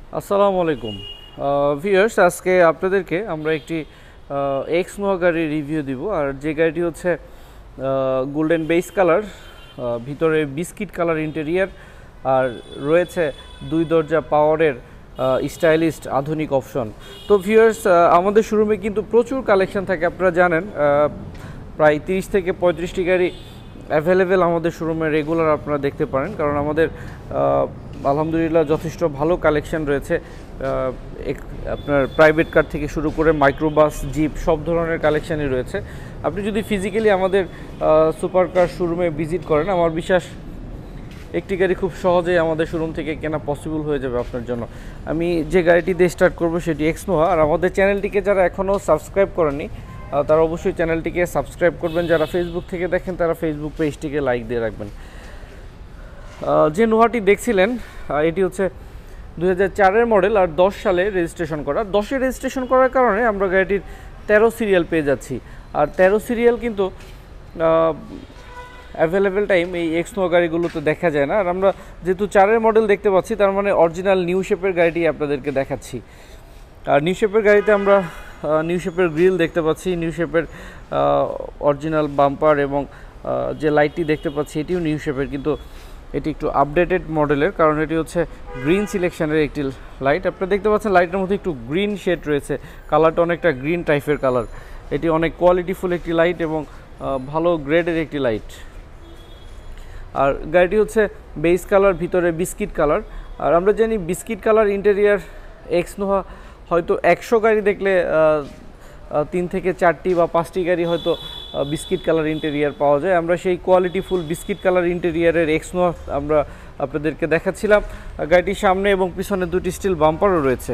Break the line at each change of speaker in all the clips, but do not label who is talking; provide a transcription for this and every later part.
আসসালামু আলাইকুম ভিউয়ার্স, আজকে আপনাদেরকে আমরা একটি এক্স নোয়া গাড়ির রিভিউ দিব। আর যে গাড়িটি হচ্ছে গোল্ডেন বেজ কালার, ভিতরে বিস্কিট কালার ইন্টেরিয়ার, আর রয়েছে 2 দরজা পাওয়ারের স্টাইলিস্ট আধুনিক অপশন। তো ভিউয়ার্স, আমাদের শোরুমে কিন্তু প্রচুর কালেকশন থাকে, আপনারা জানেন। প্রায় 30 থেকে 35টি গাড়ি অ্যাভেলেবেল আমাদের শোরুমে রেগুলার আপনারা দেখতে পারেন, কারণ আমাদের আলহামদুলিল্লাহ যথেষ্ট ভালো কালেকশন রয়েছে। আপনার প্রাইভেট কার থেকে শুরু করে মাইক্রোবাস, জিপ, সব ধরনের কালেকশানই রয়েছে। আপনি যদি ফিজিক্যালি আমাদের সুপার কার শোরুমে ভিজিট করেন, আমার বিশ্বাস একটি গাড়ি খুব সহজেই আমাদের শোরুম থেকে কেনা পসিবল হয়ে যাবে আপনার জন্য। আমি যে গাড়িটি দিয়ে স্টার্ট করব সেটি এক্স নোয়া। আর আমাদের চ্যানেলটিকে যারা এখনও সাবস্ক্রাইব করেনি তারা অবশ্যই চ্যানেলটিকে সাবস্ক্রাইব করবেন। যারা ফেসবুক থেকে দেখেন তারা ফেসবুক পেজটিকে লাইক দিয়ে রাখবেন। যে নোয়াটি দেখছিলেন এটি হচ্ছে 2004-এর মডেল আর 10 সালে রেজিস্ট্রেশন করা। 10-এ রেজিস্ট্রেশন করার কারণে আমরা গাড়িটির 13 সিরিয়াল পেয়ে যাচ্ছি। আর 13 সিরিয়াল কিন্তু অ্যাভেলেবেল টাইম এই এক্স নোয়া গাড়িগুলোতে দেখা যায় না। আর আমরা যেহেতু 4-এর মডেল দেখতে পাচ্ছি, তার মানে অরিজিনাল নিউ শেপের গাড়িটি আপনাদেরকে দেখাচ্ছি। আর নিউ শেপের গাড়িতে আমরা নিউ শেপের গ্রিল দেখতে পাচ্ছি, নিউ শেপের অরিজিনাল বাম্পার, এবং যে লাইটটি দেখতে পাচ্ছি এটিও নিউ শেপের, কিন্তু এটি একটু আপডেটেড মডেলের, কারণ এটি হচ্ছে গ্রিন সিলেকশনের একটি লাইট। আপনারা দেখতে পাচ্ছেন লাইটের মধ্যে একটু গ্রিন শেড রয়েছে, কালারটা অনেকটা গ্রিন টাইপের কালার। এটি অনেক কোয়ালিটিফুল একটি লাইট এবং ভালো গ্রেডের একটি লাইট। আর গাড়িটি হচ্ছে বেজ কালার, ভিতরে বিস্কিট কালার। আর আমরা জানি বিস্কিট কালার ইন্টেরিয়ার এক্স নোয়া হয়তো 100 গাড়ি দেখলে 3 থেকে 4টি বা 5টি গাড়ি হয়তো বিস্কিট কালার ইন্টেরিয়ার পাওয়া যায়। আমরা সেই কোয়ালিটিফুল বিস্কিট কালার ইন্টেরিয়ারের এক্স নোয়া আমরা আপনাদেরকে দেখাচ্ছিলাম। গাড়িটির সামনে এবং পিছনে 2টি স্টিল বাম্পারও রয়েছে,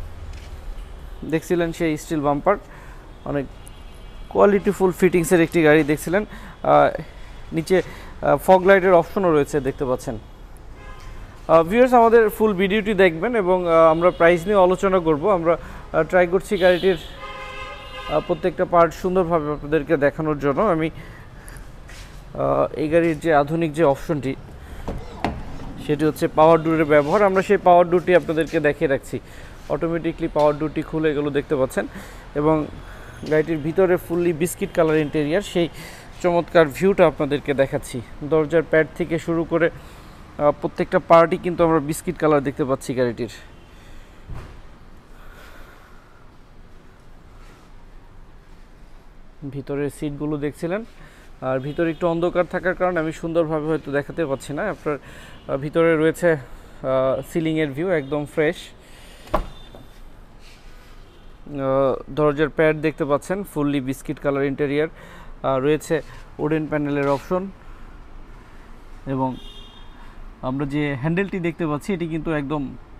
দেখছিলেন সেই স্টিল বাম্পার। অনেক কোয়ালিটিফুল ফিটিংসের একটি গাড়ি দেখছিলেন। নিচে ফগ লাইটের অপশনও রয়েছে, দেখতে পাচ্ছেন। ভিউয়ার্স, আমাদের ফুল ভিডিওটি দেখবেন এবং আমরা প্রাইস নিয়ে আলোচনা করব। আমরা ট্রাই করছি গাড়িটির প্রত্যেকটা পার্ট সুন্দরভাবে আপনাদেরকে দেখানোর জন্য। আমি এই গাড়ির যে আধুনিক যে অপশনটি সেটি হচ্ছে পাওয়ার ডোরের ব্যবহার। আমরা সেই পাওয়ার ডোরটি আপনাদেরকে দেখিয়ে রাখছি। অটোমেটিকলি পাওয়ার ডোরটি খুলে এগুলো দেখতে পাচ্ছেন, এবং গাড়িটির ভিতরে ফুললি বিস্কিট কালার ইন্টেরিয়ার, সেই চমৎকার ভিউটা আপনাদেরকে দেখাচ্ছি। দরজার প্যাড থেকে শুরু করে প্রত্যেকটা পার্টই কিন্তু আমরা বিস্কিট কালার দেখতে পাচ্ছি গাড়িটির। ভিতরের সিটগুলো দেখছিলেন, আর ভিতরে একটু অন্ধকার থাকার কারণে আমি সুন্দরভাবে হয়তো দেখাতে পাচ্ছি না। আপনার ভিতরে রয়েছে সিলিংয়ের ভিউ একদম ফ্রেশ। দরজার প্যাড দেখতে পাচ্ছেন ফুললি বিস্কিট কালার ইন্টেরিয়ার, রয়েছে উডেন প্যানেলের অপশন, এবং আমরা যে হ্যান্ডেলটি দেখতে পাচ্ছি এটি কিন্তু একদম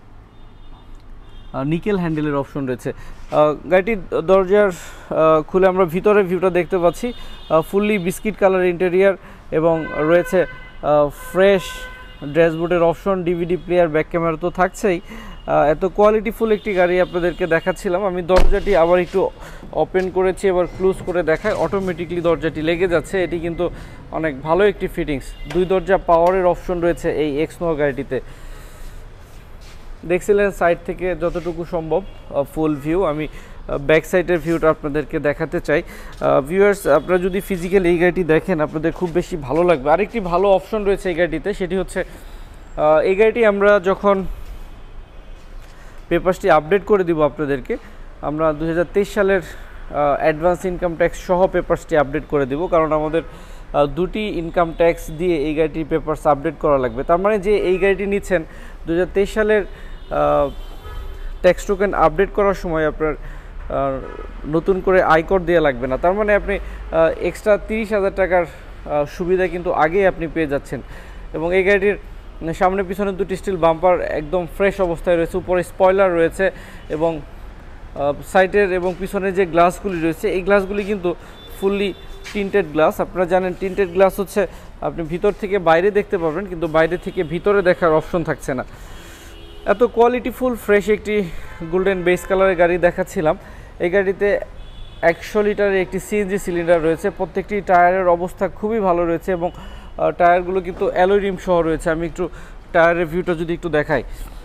নিকেল হ্যান্ডেলের অপশন রয়েছে। গাড়িটির দরজার খুলে আমরা ভিতরে ভিউটা দেখতে পাচ্ছি, ফুললি বিস্কিট কালার ইন্টেরিয়ার, এবং রয়েছে ফ্রেশ ড্যাশবোর্ডের option, DVD player, back camera তো থাকছেই। এত কোয়ালিটিফুল একটি গাড়ি আপনাদেরকে দেখাচ্ছিলাম। আমি দরজাটি আবার একটু ওপেন করেছি, এবার ক্লোজ করে দেখায়, অটোমেটিকলি দরজাটি লেগে যাচ্ছে। এটি কিন্তু অনেক ভালো একটি ফিটিংস। 2 দরজা পাওয়ারের অপশন রয়েছে এই এক্স নোয়া গাড়িটিতে। দেখছিলেন সাইড থেকে যতটুকু সম্ভব ফুল ভিউ। আমি ব্যাক সাইডের ভিউটা আপনাদেরকে দেখাতে চাই। ভিউয়ার্স, আপনারা যদি ফিজিক্যালি এই গাড়িটি দেখেন আপনাদের খুব বেশি ভালো লাগবে। আরেকটি ভালো অপশন রয়েছে এই গাড়িটিতে, সেটি হচ্ছে এই গাড়িটি আমরা যখন পেপারসটি আপডেট করে দিব আপনাদেরকে, আমরা 2023 সালের অ্যাডভান্স ইনকাম ট্যাক্স সহ পেপারসটি আপডেট করে দিব, কারণ আমাদের 2টি ইনকাম ট্যাক্স দিয়ে এই গাড়িটির পেপারস আপডেট করা লাগবে। তার মানে যে এই গাড়িটি নিচ্ছেন 2023 সালের ট্যাক্স টোকেন আপডেট করার সময় আপনার নতুন করে আয়কর দেওয়া লাগবে না। তার মানে আপনি এক্সট্রা 30,000 টাকার সুবিধা কিন্তু আগেই আপনি পেয়ে যাচ্ছেন। এবং এই গাড়িটির সামনে পিছনে 2টি স্টিল বাম্পার একদম ফ্রেশ অবস্থায় রয়েছে, উপরে স্পয়লার রয়েছে, এবং সাইডের এবং পিছনে যে গ্লাসগুলি রয়েছে এই গ্লাসগুলি কিন্তু ফুললি টিন্টেড গ্লাস। আপনারা জানেন টিন্টেড গ্লাস হচ্ছে আপনি ভিতর থেকে বাইরে দেখতে পাবেন, কিন্তু বাইরে থেকে ভিতরে দেখার অপশন থাকছে না। এত কোয়ালিটিফুল ফ্রেশ একটি গোল্ডেন বেজ কালারের গাড়ি দেখাচ্ছিলাম। এই গাড়িতে 100 লিটারের একটি সিএনজি সিলিন্ডার রয়েছে। প্রত্যেকটি টায়ারের অবস্থা খুবই ভালো রয়েছে, এবং টায়ারগুলো কিন্তু অ্যালয় রিম সহ রয়েছে। আমি একটু টায়ারের ভিউটা যদি একটু দেখাই,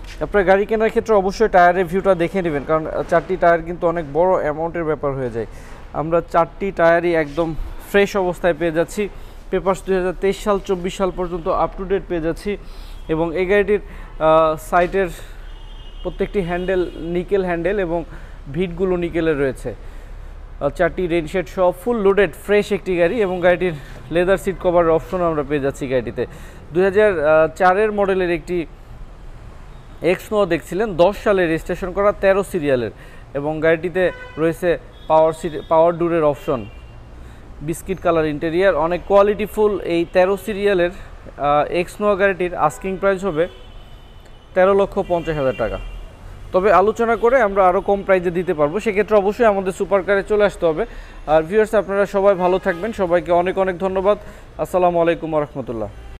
আপনার গাড়ি কেনার ক্ষেত্রে অবশ্যই টায়ারের ভিউটা দেখে নেবেন, কারণ 4টি টায়ার কিন্তু অনেক বড় অ্যামাউন্টের ব্যাপার হয়ে যায়। আমরা 4টি টায়ারই একদম ফ্রেশ অবস্থায় পেয়ে যাচ্ছি। পেপারস 2023 সাল 24 সাল পর্যন্ত আপ টু ডেট পেয়ে যাচ্ছি। এবং এই গাড়িটির সাইটের প্রত্যেকটি হ্যান্ডেল নিকেল হ্যান্ডেল এবং ভিটগুলো নিকেলের রয়েছে। 4টি রেনশেড সহ ফুল লোডেড ফ্রেশ একটি গাড়ি, এবং গাড়িটির লেদার সিট কভারের অপশন আমরা পেয়ে যাচ্ছি গাড়িটিতে। 2004 মডেলের একটি এক্সনো দেখছিলেন, 10 সালে রেজিস্ট্রেশন করা 13 সিরিয়ালের, এবং গাড়িটিতে রয়েছে পাওয়ার ডোরের অপশন, বিস্কিট কালার ইন্টেরিয়ার, অনেক কোয়ালিটিফুল। এই 13 সিরিয়ালের এক্সনো গাড়িটির আস্কিং প্রাইস হবে 13,50,000 টাকা। তবে আলোচনা করে আমরা আরও কম প্রাইসে দিতে পারবো, সেক্ষেত্রে অবশ্যই আমাদের সুপার কারে চলে আসতে হবে। আর ভিউয়ার্স, আপনারা সবাই ভালো থাকবেন, সবাইকে অনেক অনেক ধন্যবাদ। আসসালামু আলাইকুম ওয়া রাহমাতুল্লাহ।